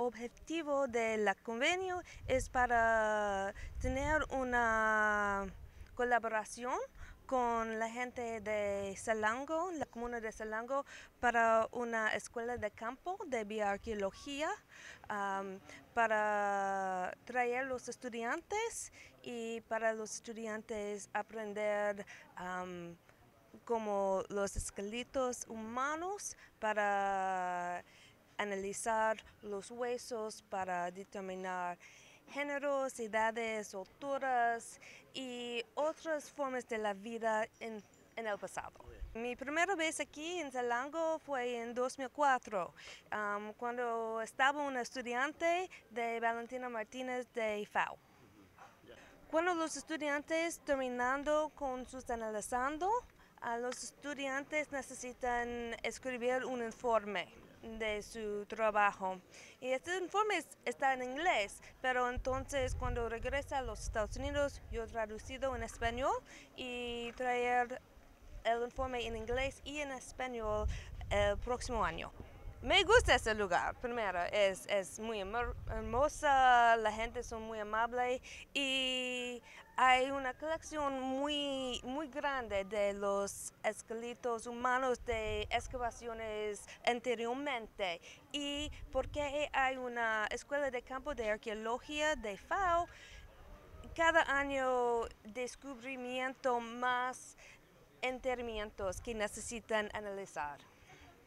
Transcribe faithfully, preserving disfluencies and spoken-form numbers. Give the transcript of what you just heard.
objetivo del convenio es para tener una colaboración con la gente de Salango, la comuna de Salango, para una escuela de campo de bioarqueología, um, para traer los estudiantes y para los estudiantes aprender um, como los esqueletos humanos, para analizar los huesos, para determinar géneros, edades, alturas y otras formas de la vida en, en el pasado. Mi primera vez aquí en Salango fue en dos mil cuatro, um, cuando estaba una estudiante de Valentina Martínez de I F A O. Cuando los estudiantes terminando con sus analizando, a los estudiantes necesitan escribir un informe de su trabajo. Y este informe es, está en inglés, pero entonces cuando regresa a los Estados Unidos, yo he traducido en español y traer el informe en inglés y en español el próximo año. Me gusta ese lugar, primero, es, es muy hermosa, la gente son muy amable y hay una colección muy, muy grande de los esqueletos humanos de excavaciones anteriormente. Y porque hay una escuela de campo de arqueología de F A O, cada año descubrimiento más enterramientos que necesitan analizar.